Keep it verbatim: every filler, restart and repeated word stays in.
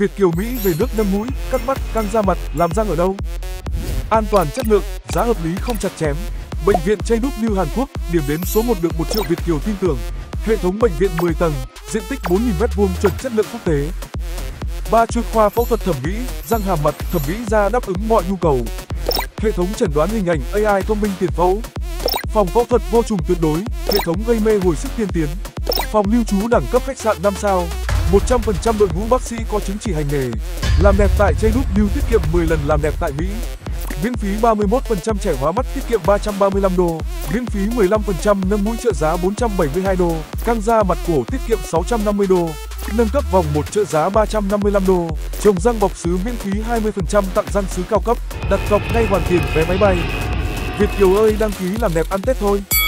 Việt Kiều Mỹ về nước nâng mũi, cắt mắt, căng da mặt, làm răng ở đâu? An toàn chất lượng, giá hợp lý không chặt chém. Bệnh viện Jeonju Hàn Quốc, điểm đến số một được một triệu Việt Kiều tin tưởng. Hệ thống bệnh viện mười tầng, diện tích bốn nghìn mét vuông chuẩn chất lượng quốc tế. Ba chuyên khoa phẫu thuật thẩm mỹ, răng hàm mặt, thẩm mỹ da đáp ứng mọi nhu cầu. Hệ thống chẩn đoán hình ảnh a i thông minh tiền phẫu. Phòng phẫu thuật vô trùng tuyệt đối, hệ thống gây mê hồi sức tiên tiến. Phòng lưu trú đẳng cấp khách sạn năm sao. một trăm phần trăm đội ngũ bác sĩ có chứng chỉ hành nghề. Làm đẹp tại Jeonju tiết kiệm mười lần làm đẹp tại Mỹ. Miễn phí ba mươi mốt phần trăm trẻ hóa mắt tiết kiệm ba trăm ba mươi lăm đô. Miễn phí mười lăm phần trăm nâng mũi trợ giá bốn trăm bảy mươi hai đô. Căng da mặt cổ tiết kiệm sáu trăm năm mươi đô. Nâng cấp vòng một trợ giá ba trăm năm mươi lăm đô. Trồng răng bọc sứ miễn phí hai mươi phần trăm tặng răng sứ cao cấp. Đặt cọc ngay hoàn tiền vé máy bay. Việt Kiều ơi, đăng ký làm đẹp ăn Tết thôi.